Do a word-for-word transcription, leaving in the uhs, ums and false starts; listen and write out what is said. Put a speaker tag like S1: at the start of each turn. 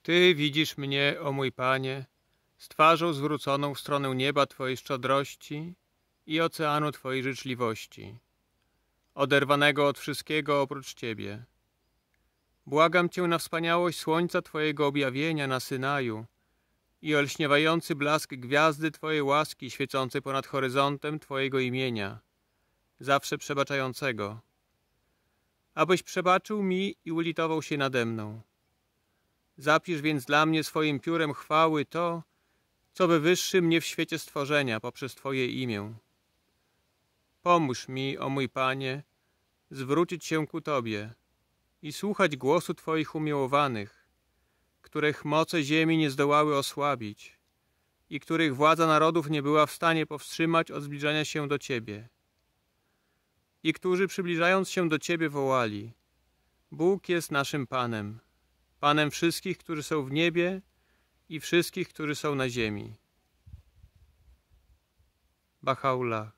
S1: Ty widzisz mnie, o mój Panie, z twarzą zwróconą w stronę nieba Twojej szczodrości i oceanu Twojej życzliwości, oderwanego od wszystkiego oprócz Ciebie. Błagam Cię na wspaniałość słońca Twojego objawienia na Synaju i olśniewający blask gwiazdy Twojej łaski świecącej ponad horyzontem Twojego imienia, zawsze przebaczającego, abyś przebaczył mi i ulitował się nade mną. Zapisz więc dla mnie swoim piórem chwały to, co wywyższy mnie w świecie stworzenia poprzez Twoje imię. Pomóż mi, o mój Panie, zwrócić się ku Tobie i słuchać głosu Twoich umiłowanych, których moce ziemi nie zdołały osłabić i których władza narodów nie była w stanie powstrzymać od zbliżania się do Ciebie. I którzy przybliżając się do Ciebie wołali: Bóg jest naszym Panem, Panem wszystkich, którzy są w niebie i wszystkich, którzy są na ziemi. Baha'u'llah.